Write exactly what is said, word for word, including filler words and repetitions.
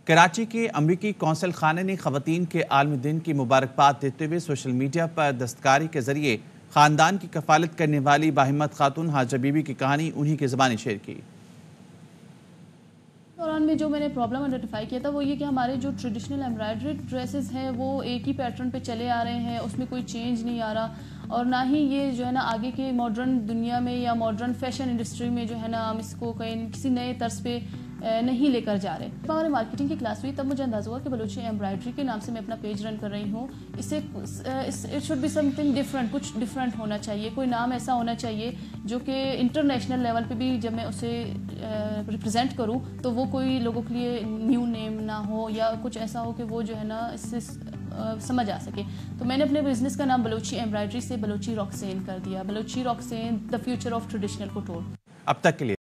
कराची के अमरीकी कौंसल खाने ने खवातीन के आलमी दिन की मुबारकबाद देते हुए सोशल मीडिया पर दस्तकारी के जरिए खानदान की कफालत करने वाली बाहिम्मत खातून हाजा बीबी की कहानी उन्हीं की ज़बानी शेयर की। दौरान में जो मैंने प्रॉब्लम आइडेंटिफाई किया था वो ये कि हमारे जो ट्रेडिशनल एम्ब्रॉयडरी ड्रेसेस हैं वो एक ही पैटर्न पे चले आ रहे हैं, उसमें कोई चेंज नहीं आ रहा और ना ही ये जो है ना आगे के मॉडर्न दुनिया में या मॉडर्न फैशन इंडस्ट्री में जो है ना हम इसको कहीं किसी नए तर्ज पे नहीं लेकर जा रहे। जब हमारे मार्केटिंग की क्लास हुई तब मुझे अंदाज़ा हुआ कि बलोची एम्ब्रॉयडरी के नाम से मैं अपना पेज रन कर रही हूँ, इससे it should be something different, कुछ डिफरेंट होना चाहिए, कोई नाम ऐसा होना चाहिए जो कि इंटरनेशनल लेवल पे भी जब मैं उसे रिप्रेजेंट करूँ तो वो कोई लोगों के लिए न्यू नेम ना हो या कुछ ऐसा हो कि वो जो है ना इससे समझ आ सके। तो मैंने अपने बिजनेस का नाम बलोची एम्ब्रॉयडरी से बलोची रॉक्सेन कर दिया। बलोची रॉक्सेन, the future of traditional couture. अब तक के लिए